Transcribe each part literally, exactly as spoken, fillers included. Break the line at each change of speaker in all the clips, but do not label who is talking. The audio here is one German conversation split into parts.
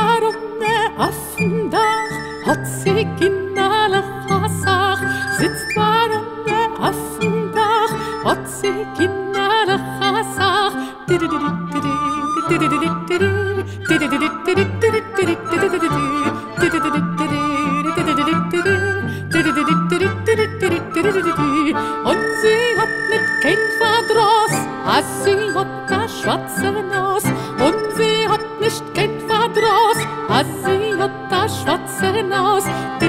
Varone Affendach hat sie kinderlich Hasach. Sitzt Varone Affendach hat sie kinderlich Hasach. Und sie hat nicht kein Verdross, als sie hat a schwarze Nuss. Und sie hat nicht kein Verdross, als sie hat a schwarze Nuss.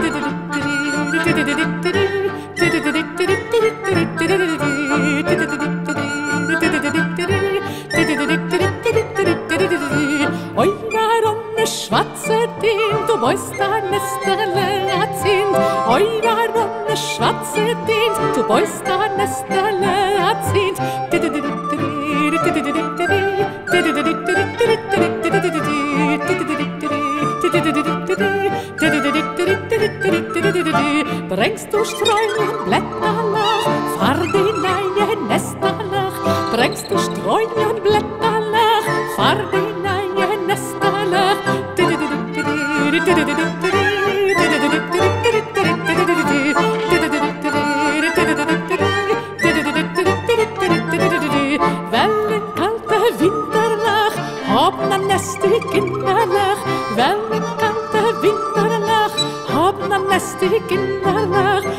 Oi, Varone schwarze Ding, du beust a Nesterle erzählt. Oi, Varone schwarze Ding, du beust a Nesterle erzählt. Bringst du Streuen und Blätterlach, fahr die neue Nesterlach. Bringst du Streuen und Blätterlach, fahr die neue Nesterlach. Wel in kalte Winterlach, hab na Nest die Kinderlach. Wel in kalte Winterlach, hab na Nest die Kinderlach.